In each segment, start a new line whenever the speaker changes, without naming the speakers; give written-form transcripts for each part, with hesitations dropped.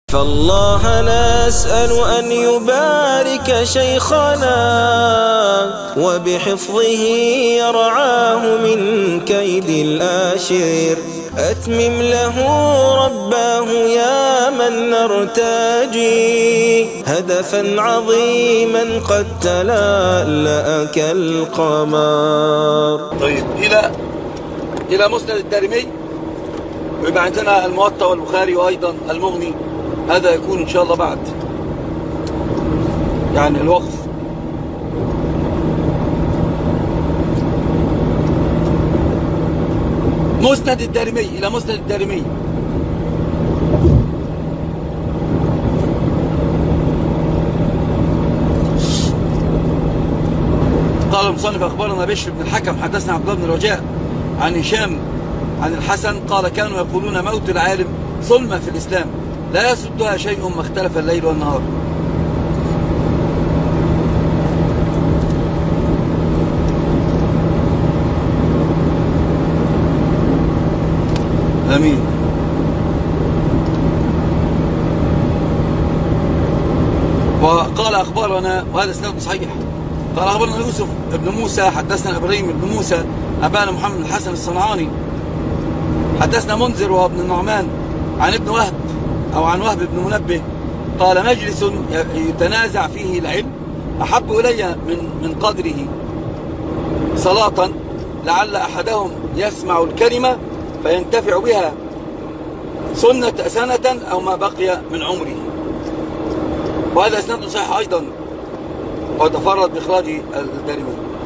فالله نسأل أن يبارك شيخنا وبحفظه يرعاه من كيد الآشر. أتمم له رباه يا من نرتجي هدفا عظيما قد تلألأ كالقمر.
طيب إلى مسند الدارمي، ويبقى عندنا الموطأ والبخاري وأيضا المغني. هذا يكون إن شاء الله بعد يعني الوقف. مسند الدارمي، إلى مسند الدارمي. قال المصنف: أخبرنا بشر بن الحكم حدثنا عبد الله بن رجاء عن هشام عن الحسن قال: كانوا يقولون موت العالم ظلمة في الإسلام لا يسدها شيء ما اختلف الليل والنهار. آمين. وقال أخبرنا، وهذا اسناد صحيح، قال أخبرنا يوسف بن موسى حدثنا إبراهيم بن موسى أبانا محمد بن الحسن الصنعاني حدثنا منذر وهو ابن النعمان عن ابن وهب أو عن وهب بن منبه قال: مجلس يتنازع فيه العلم أحب إلي من قدره صلاة لعل أحدهم يسمع الكلمة فينتفع بها سنة أو ما بقي من عمره. وهذا اسناد صحيح أيضا، وتفرد بإخراجه الدارمي.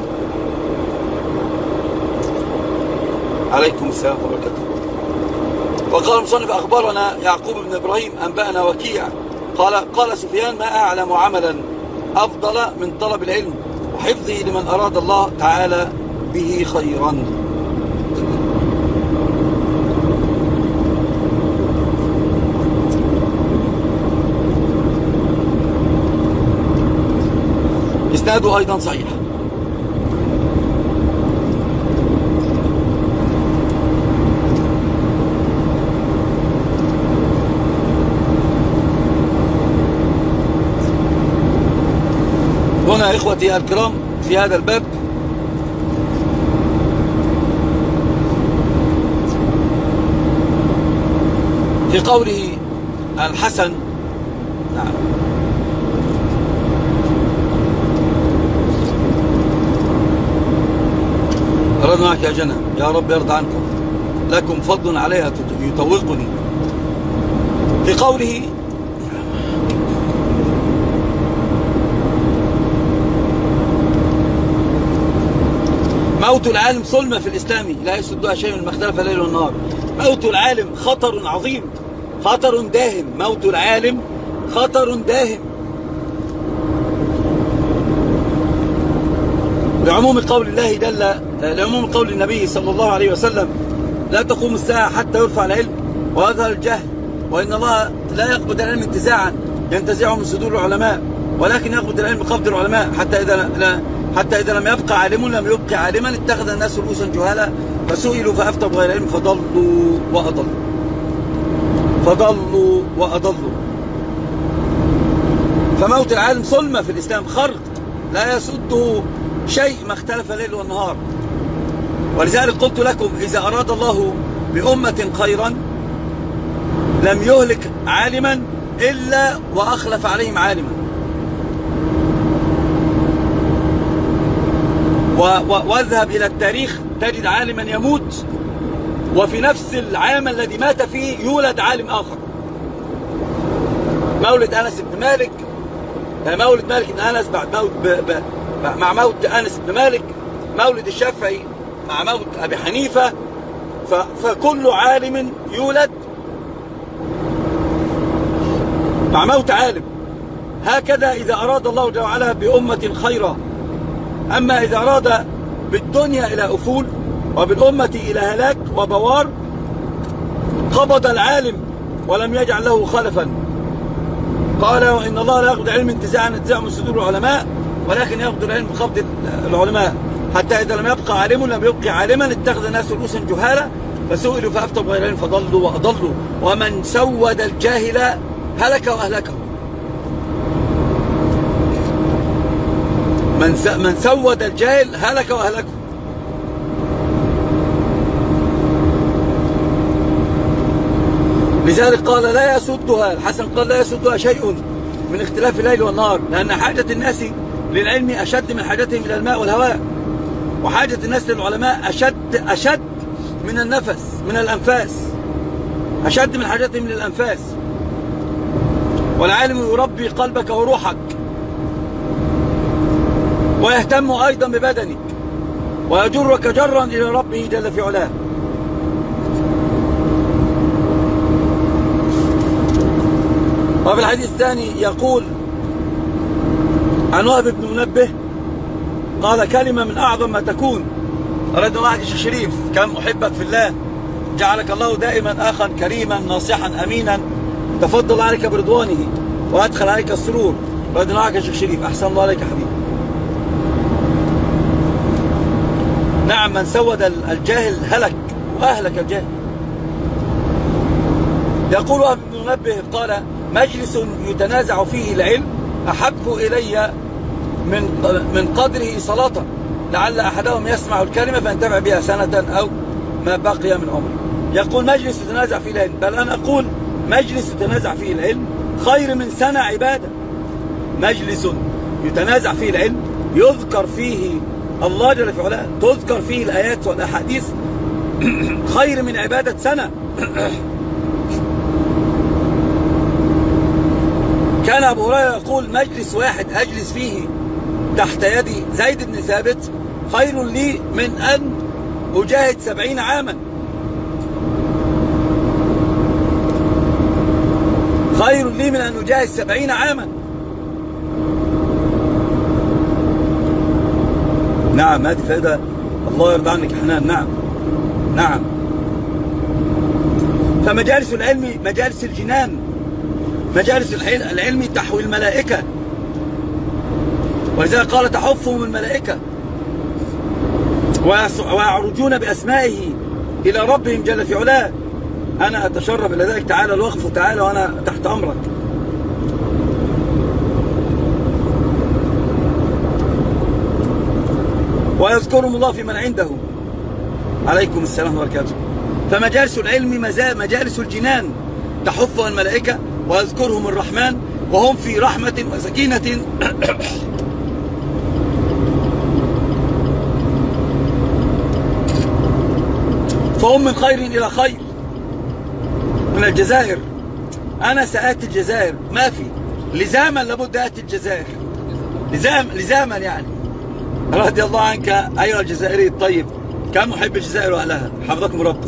عليكم السلام ورحمة الله وبركاته. وقال المصنف: أخبرنا يعقوب بن إبراهيم أنبأنا وكيع قال سفيان: ما أعلم عملا أفضل من طلب العلم وحفظه لمن أراد الله تعالى به خيرا. إسناده أيضا صحيح. هنا إخوتي الكرام في هذا الباب في قوله الحسن، نعم، أراد معك يا جنى، يا رب يرضى عنكم، لكم فضل عليها يطوقني. في قوله موت العالم ظلمة في الإسلام لا يسدها شيء مما اختلف الليل والنهار. موت العالم خطر عظيم، خطر داهم. موت العالم خطر داهم، لعموم قول الله لعموم قول النبي صلى الله عليه وسلم: لا تقوم الساعة حتى يرفع العلم ويظهر الجهل، وإن الله لا يقبض العلم انتزاعا ينتزعه من صدور العلماء، ولكن يقبض العلم بقبض العلماء حتى إذا لم يبقى عالم لم يبقى عالما اتخذ الناس رؤوسا جهالا فسئلوا فأفتوا بغير علم فضلوا وأضلوا. فموت العالم ظلمة في الإسلام، خرق لا يسده شيء ما اختلف الليل والنهار. ولذلك قلت لكم: إذا أراد الله بأمة خيرا لم يهلك عالما إلا وأخلف عليهم عالما. واذهب إلى التاريخ تجد عالما يموت وفي نفس العام الذي مات فيه يولد عالم آخر. مولد أنس بن مالك، مولد مالك بن أنس بعد موت مع موت أنس بن مالك، مولد الشافعي مع موت أبي حنيفة، فكل عالم يولد مع موت عالم. هكذا إذا أراد الله جل وعلا بأمة خيرا. أما إذا أراد بالدنيا إلى أفول وبالأمة إلى هلاك وبوار قبض العالم ولم يجعل له خلفا. قال: إن الله لا يقبض العلم انتزاعا ينتزعه من صدور العلماء، ولكن يقبض العلم بقبض العلماء، حتى إذا لم يبقى عالم لم يبقي عالما اتخذ الناس رؤوسا جهالا فسئلوا فأفتوا بغير علم فضلوا وأضلوا. ومن سود الجاهل هلك وأهلكه. من سود الجاهل هلك وأهلكه. لذلك قال لا يسدها، الحسن قال لا يسدها شيء من اختلاف الليل والنهار، لأن حاجة الناس للعلم أشد من حاجتهم إلى الماء والهواء، وحاجة الناس للعلماء أشد من النفس، من الأنفاس، أشد من حاجتهم للأنفاس. والعالم يربي قلبك وروحك، ويهتم أيضا ببدنك، ويجرك جرا إلى ربه جل في علاه. وفي الحديث الثاني يقول عن وهب بن منبه قال كلمة من أعظم ما تكون. أراد الله يا شيخ شريف كم أحبك في الله، جعلك الله دائما أخا كريما ناصحا أمينا، تفضل عليك برضوانه وأدخل عليك السرور. أراد الله يا شيخ شريف، أحسن الله عليك يا حبيبي. نعم، من سود الجاهل هلك وأهلك الجاهل. يقول وهب بن منبه قال مجلس يتنازع فيه العلم أحب إلي من قدره صلاة، لعل أحدهم يسمع الكلمة فينتفع بها سنة أو ما بقي من عمره. يقول مجلس يتنازع فيه العلم، بل أنا أقول مجلس يتنازع فيه العلم خير من سنة عبادة. مجلس يتنازع فيه العلم يذكر فيه الله جل في علاه، تذكر فيه الآيات والأحاديث، خير من عبادة سنة. كان أبو هريرة يقول مجلس واحد أجلس فيه تحت يد زيد بن ثابت خير لي من أن أجاهد 70 عاما. خير لي من أن أجاهد 70 عاما. نعم، هذه فائدة، الله يرضى عنك يا حنان. نعم نعم. فمجالس العلم مجالس الجنان، مجالس العلم تحوي الملائكة، ولذلك قال تحفهم الملائكة ويعرجون بأسمائه إلى ربهم جل في علاه. أنا أتشرف إلى ذلك، تعالى الوقف تعالى وأنا تحت أمرك. ويذكرهم الله في من عنده. عليكم السلام وبركاته. فمجالس العلم مجالس الجنان تحفها الملائكة ويذكرهم الرحمن وهم في رحمة وسكينة فهم من خير إلى خير. من الجزائر أنا سآتي الجزائر، ما في لزاما لابد آتي الجزائر، لزاما يعني. رضي الله عنك أيها الجزائري الطيب، كم أحب الجزائر وأهلها، حفظكم ربي.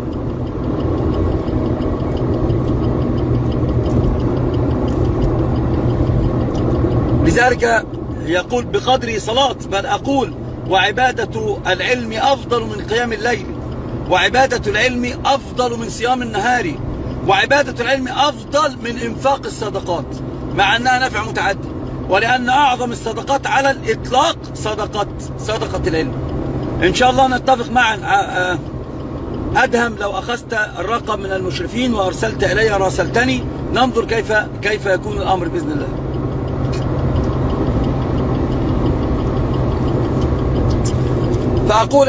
لذلك يقول بقدر صلاة، بل أقول وعبادة العلم أفضل من قيام الليل، وعبادة العلم أفضل من صيام النهار، وعبادة العلم أفضل من إنفاق الصدقات، مع أنها نفع متعدي، ولأن أعظم الصدقات على الإطلاق صدقة العلم. إن شاء الله نتفق معا. أدهم لو أخذت الرقم من المشرفين وأرسلت إلي راسلتني، ننظر كيف يكون الأمر بإذن الله. فأقول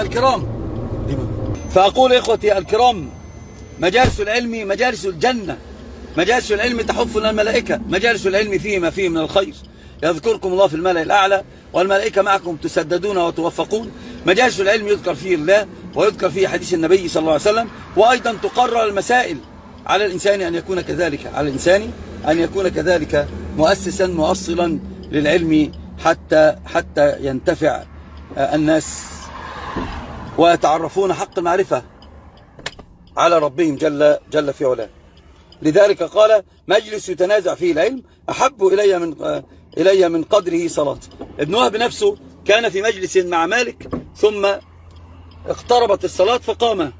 إخوتي الكرام مجالس العلم مجالس الجنة، مجالس العلم تحفنا الملائكة، مجالس العلم فيه ما فيه من الخير. يذكركم الله في الملأ الأعلى والملائكة معكم تسددون وتوفقون. مجالس العلم يذكر فيه الله ويذكر فيه حديث النبي صلى الله عليه وسلم، وأيضا تقرر المسائل. على الإنسان أن يكون كذلك، على الإنسان أن يكون كذلك مؤسسا مؤصلا للعلم حتى ينتفع الناس ويتعرفون حق المعرفة على ربهم جل في علاه. لذلك قال مجلس يتنازع فيه العلم أحب إلي من قدره صلاة. ابن وهب نفسه كان في مجلس مع مالك، ثم اقتربت الصلاة فقام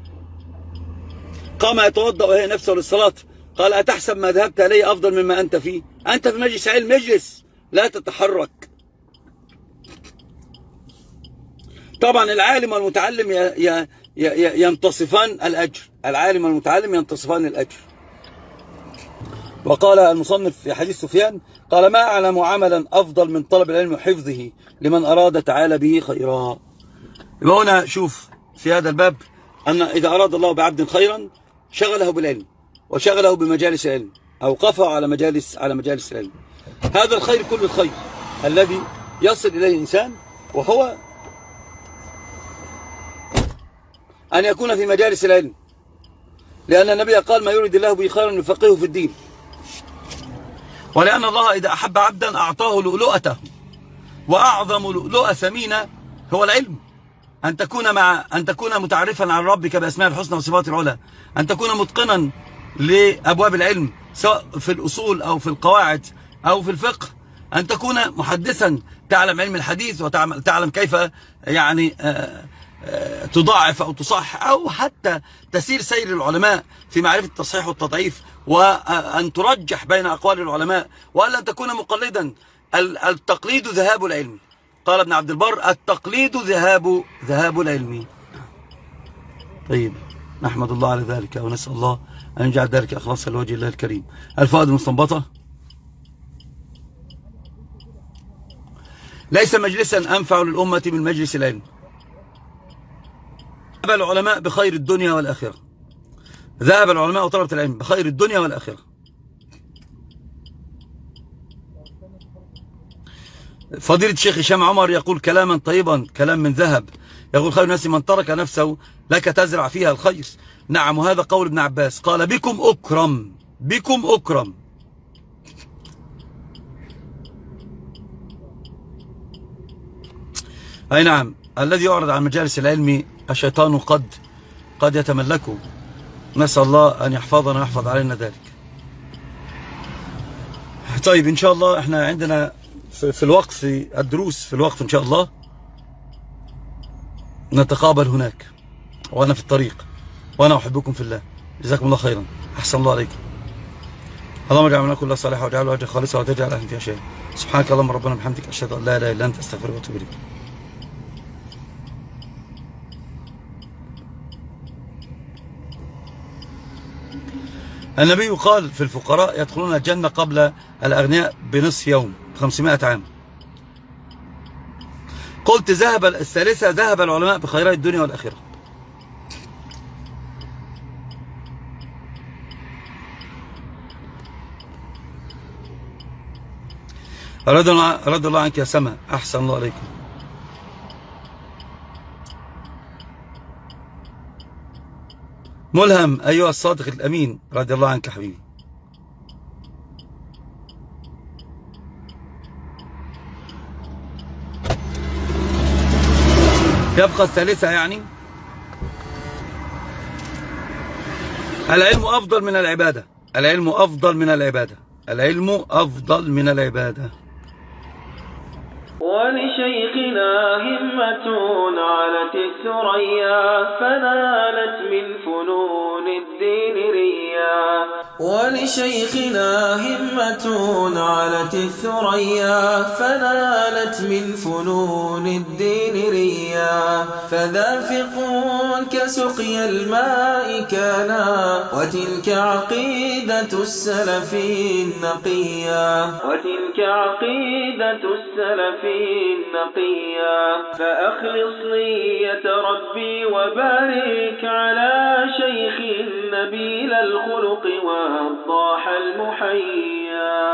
يتوضأ وهي نفسه للصلاة. قال أتحسب ما ذهبت إليه أفضل مما أنت فيه؟ أنت في مجلس علم، اجلس لا تتحرك. طبعا العالم والمتعلم ينتصفان الأجر، العالم والمتعلم ينتصفان الأجر. وقال المصنف في حديث سفيان قال ما أعلم عملا أفضل من طلب العلم وحفظه لمن أراد تعالى به خيرا. يبقى هنا شوف في هذا الباب أن إذا أراد الله بعبد خيرا شغله بالعلم وشغله بمجالس العلم، أوقفه على مجالس العلم. هذا الخير كل الخير الذي يصل إليه الإنسان، وهو أن يكون في مجالس العلم، لأن النبي قال ما يريد الله به خيرا يفقهه في الدين، ولأن الله إذا أحب عبدا أعطاه لؤلؤته، وأعظم لؤلؤة ثمينة هو العلم. أن تكون متعرفا عن ربك بأسماء الحسنى وصفات العلى، أن تكون متقنا لأبواب العلم سواء في الأصول أو في القواعد أو في الفقه، أن تكون محدثا تعلم علم الحديث وتعلم كيف يعني تضاعف أو تصح، أو حتى تسير سير العلماء في معرفة التصحيح والتضعيف، وأن ترجح بين أقوال العلماء، وألا تكون مقلدا. التقليد ذهاب العلم. قال ابن عبد البر التقليد ذهاب العلم. طيب، نحمد الله على ذلك ونسأل الله أن يجعل ذلك أخلاصا لوجه الله الكريم. الفوائد المستنبطة: ليس مجلسا أنفع للأمة من مجلس العلم. ذهب العلماء بخير الدنيا والآخرة. ذهب العلماء وطلبة العلم بخير الدنيا والآخرة. فضيلة الشيخ هشام عمر يقول كلاما طيبا، كلام من ذهب، يقول خير الناس من ترك نفسه لك تزرع فيها الخير. نعم، وهذا قول ابن عباس، قال بكم أكرم، بكم أكرم. أي نعم، الذي يعرض عن مجالس العلم الشيطان قد يتملكه. نسأل الله أن يحفظنا ويحفظ علينا ذلك. طيب، إن شاء الله احنا عندنا في الوقت، في الدروس في الوقت إن شاء الله نتقابل هناك، وأنا في الطريق، وأنا أحبكم في الله. جزاكم الله خيرا، أحسن الله عليكم. اللهم اجعل عملنا كلها صالحة واجعله وجه خالصة وتجعل أهلا فيها شيء. سبحانك اللهم ربنا بحمدك، أشهد أن لا إله إلا أنت، أستغفرك وأتوب إليك. النبي قال في الفقراء يدخلون الجنة قبل الأغنياء بنصف يوم، 500 عام. قلت الثالثة ذهب العلماء بخيرات الدنيا والآخرة. رضي الله عنك يا سما، أحسن الله عليكم. ملهم أيها الصادق الأمين، رضي الله عنك حبيبي. يبقى الثالثة يعني العلم أفضل من العبادة. العلم أفضل من العبادة. العلم أفضل من العبادة.
ولشيخنا همة علت الثريا فنالت من فنون الدين ريا. ولشيخنا همة علت الثريا فنالت من فنون الدين ريا. فذا فقه كسقي الماء كانا وتلك عقيدة السلف النقيا. وتلك عقيدة السلف النقيا. فأخلص نية ربي وبارك على شيخ نبيل الخلق والضاح المحيا.